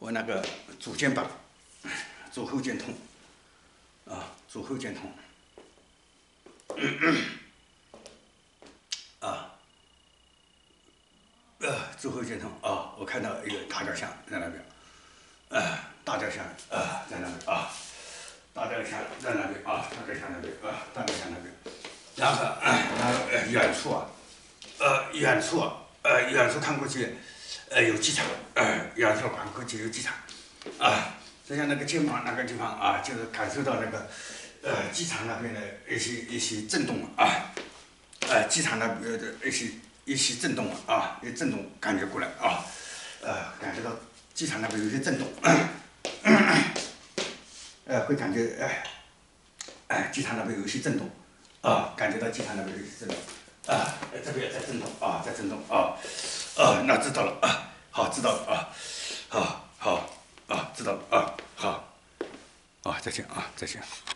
我那个左肩膀、左后肩痛，左后肩痛，左后肩痛我看到一个大脚箱在那边，大脚箱在那边大脚箱在那边大脚箱那边大脚箱那边，然后远处看过去，有机场，远处看过去有机场，就像那个肩膀那个地方就是感受到那个，机场那边的一些震动机场那边的一些震动一震动感觉过来感觉到机场那边有些震动，会感觉机场那边有些震动感觉到机场那边有些震动这边在震动在震动那知道了好知道了好知道了好再见再见。